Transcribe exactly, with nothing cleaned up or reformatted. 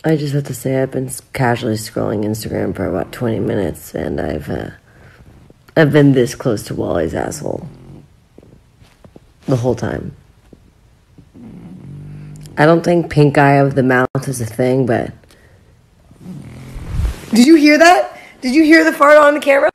I just have to say I've been casually scrolling Instagram for about twenty minutes, and I've uh, I've been this close to Wally's asshole the whole time. I don't think pink eye of the mouth is a thing, but... Did you hear that? Did you hear the fart on the camera?